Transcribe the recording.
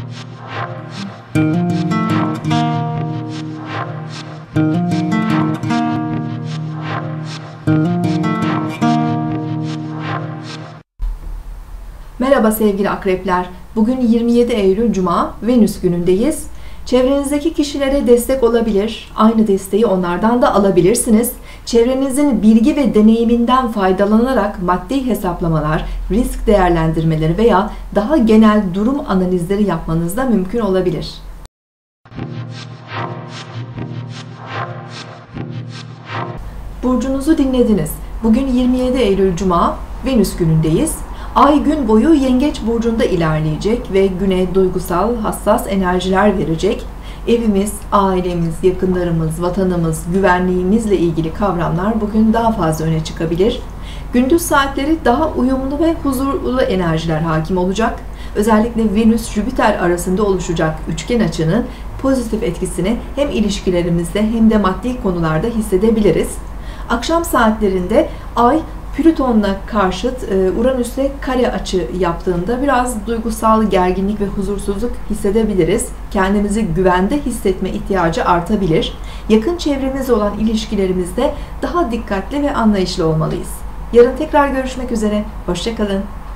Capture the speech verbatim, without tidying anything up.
Merhaba sevgili akrepler. Bugün yirmi yedi Eylül Cuma, Venüs günündeyiz. Çevrenizdeki kişilere destek olabilir, aynı desteği onlardan da alabilirsiniz. Çevrenizin bilgi ve deneyiminden faydalanarak maddi hesaplamalar, risk değerlendirmeleri veya daha genel durum analizleri yapmanız da mümkün olabilir. Burcunuzu dinlediniz. Bugün yirmi yedi Eylül Cuma, Venüs günündeyiz. Ay gün boyu Yengeç burcunda ilerleyecek ve güne duygusal, hassas enerjiler verecek. Evimiz, ailemiz, yakınlarımız, vatanımız, güvenliğimizle ilgili kavramlar bugün daha fazla öne çıkabilir. Gündüz saatleri daha uyumlu ve huzurlu enerjiler hakim olacak. Özellikle Venüs-Jüpiter arasında oluşacak üçgen açının pozitif etkisini hem ilişkilerimizde hem de maddi konularda hissedebiliriz. Akşam saatlerinde Ay, Plüton'la karşıt Uranüs'le kare açı yaptığında biraz duygusal gerginlik ve huzursuzluk hissedebiliriz. Kendimizi güvende hissetme ihtiyacı artabilir. Yakın çevremizle olan ilişkilerimizde daha dikkatli ve anlayışlı olmalıyız. Yarın tekrar görüşmek üzere. Hoşça kalın.